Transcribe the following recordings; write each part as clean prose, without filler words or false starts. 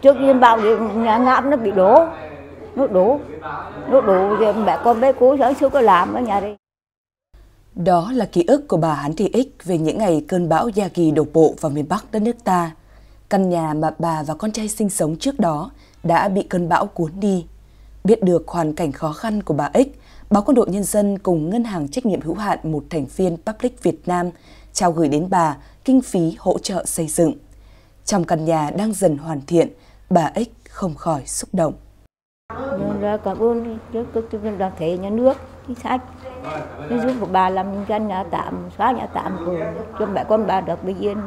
trước nhiên bảo nhà ngạm nó bị đổ, nó đổ thì mẹ con bé cố sáng chưa có làm ở nhà đây. Đó là ký ức của bà Hán Thị Ích về những ngày cơn bão Yagi đổ bộ vào miền Bắc đất nước ta. Căn nhà mà bà và con trai sinh sống trước đó đã bị cơn bão cuốn đi. Biết được hoàn cảnh khó khăn của bà Ích, Báo Quân đội Nhân dân cùng Ngân hàng Trách nhiệm hữu hạn một thành viên Public Việt Nam trao gửi đến bà kinh phí hỗ trợ xây dựng. Trong căn nhà đang dần hoàn thiện, bà Ích không khỏi xúc động. Cảm ơn đoàn thể nhà nước, chính sách, nó giúp của bà làm căn nhà tạm, xóa nhà tạm của cho mẹ con bà được bình yên.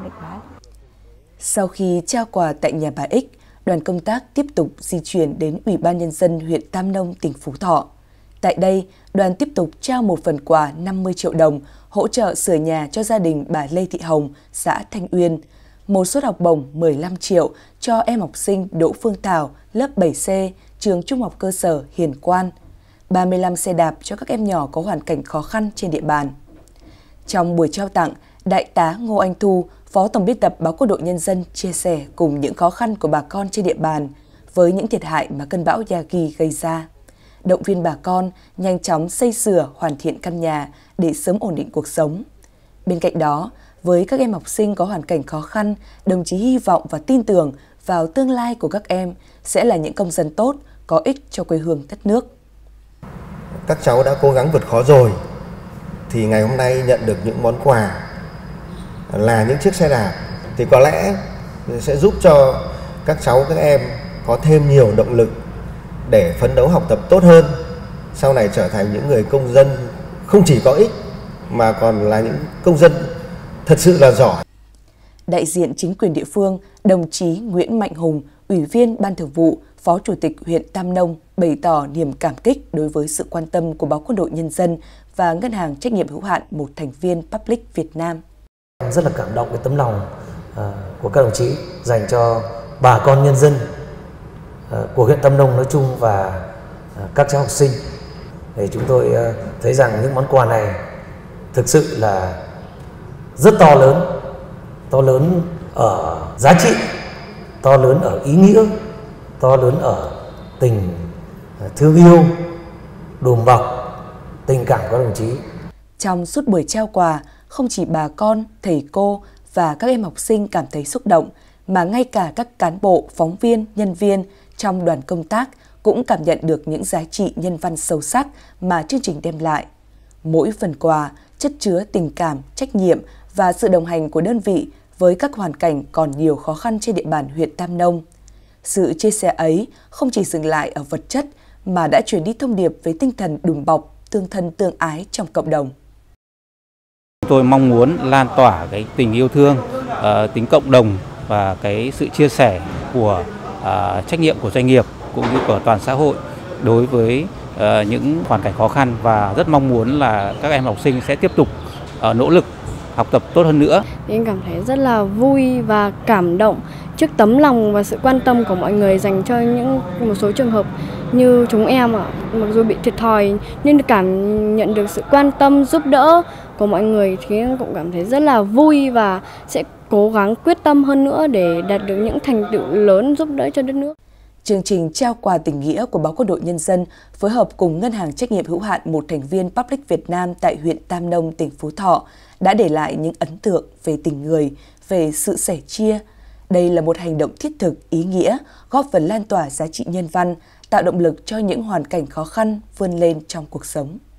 Sau khi trao quà tại nhà bà Ích, đoàn công tác tiếp tục di chuyển đến Ủy ban Nhân dân huyện Tam Nông, tỉnh Phú Thọ. Tại đây, đoàn tiếp tục trao một phần quà 50 triệu đồng hỗ trợ sửa nhà cho gia đình bà Lê Thị Hồng, xã Thanh Uyên, một suất học bổng 15 triệu cho em học sinh Đỗ Phương Thảo, lớp 7C, trường Trung học cơ sở Hiền Quan, 35 xe đạp cho các em nhỏ có hoàn cảnh khó khăn trên địa bàn. Trong buổi trao tặng, Đại tá Ngô Anh Thu, Phó Tổng biên tập Báo Quân đội Nhân dân chia sẻ cùng những khó khăn của bà con trên địa bàn với những thiệt hại mà cơn bão Yagi gây ra. Động viên bà con nhanh chóng xây sửa hoàn thiện căn nhà để sớm ổn định cuộc sống. Bên cạnh đó, với các em học sinh có hoàn cảnh khó khăn, đồng chí hy vọng và tin tưởng vào tương lai của các em sẽ là những công dân tốt, có ích cho quê hương đất nước. Các cháu đã cố gắng vượt khó rồi, thì ngày hôm nay nhận được những món quà là những chiếc xe đạp, thì có lẽ sẽ giúp cho các cháu, các em có thêm nhiều động lực để phấn đấu học tập tốt hơn, sau này trở thành những người công dân không chỉ có ích mà còn là những công dân thật sự là giỏi. Đại diện chính quyền địa phương, đồng chí Nguyễn Mạnh Hùng, Ủy viên Ban Thường vụ, Phó Chủ tịch huyện Tam Nông bày tỏ niềm cảm kích đối với sự quan tâm của Báo Quân đội Nhân dân và Ngân hàng Trách nhiệm hữu hạn một thành viên Public Việt Nam. Rất là cảm động cái tấm lòng của các đồng chí dành cho bà con nhân dân của huyện Tam Nông nói chung và các cháu học sinh. Thì chúng tôi thấy rằng những món quà này thực sự là rất to lớn ở giá trị, to lớn ở ý nghĩa, to lớn ở tình thương yêu, đùm bọc, tình cảm của các đồng chí. Trong suốt buổi trao quà, không chỉ bà con, thầy cô và các em học sinh cảm thấy xúc động, mà ngay cả các cán bộ, phóng viên, nhân viên trong đoàn công tác cũng cảm nhận được những giá trị nhân văn sâu sắc mà chương trình đem lại. Mỗi phần quà chất chứa tình cảm, trách nhiệm và sự đồng hành của đơn vị với các hoàn cảnh còn nhiều khó khăn trên địa bàn huyện Tam Nông. Sự chia sẻ ấy không chỉ dừng lại ở vật chất mà đã truyền đi thông điệp về tinh thần đùm bọc, tương thân tương ái trong cộng đồng. Tôi mong muốn lan tỏa cái tình yêu thương, tính cộng đồng và cái sự chia sẻ của trách nhiệm của doanh nghiệp cũng như của toàn xã hội đối với những hoàn cảnh khó khăn, và rất mong muốn là các em học sinh sẽ tiếp tục nỗ lực học tập tốt hơn nữa. Em cảm thấy rất là vui và cảm động trước tấm lòng và sự quan tâm của mọi người dành cho một số trường hợp như chúng em mặc dù bị thiệt thòi nhưng cảm nhận được sự quan tâm giúp đỡ của mọi người thì em cũng cảm thấy rất là vui và sẽ cố gắng quyết tâm hơn nữa để đạt được những thành tựu lớn giúp đỡ cho đất nước. Chương trình trao quà tình nghĩa của Báo Quân đội Nhân dân phối hợp cùng Ngân hàng Trách nhiệm hữu hạn một thành viên Public Việt Nam tại huyện Tam Nông, tỉnh Phú Thọ đã để lại những ấn tượng về tình người, về sự sẻ chia. Đây là một hành động thiết thực, ý nghĩa, góp phần lan tỏa giá trị nhân văn, tạo động lực cho những hoàn cảnh khó khăn vươn lên trong cuộc sống.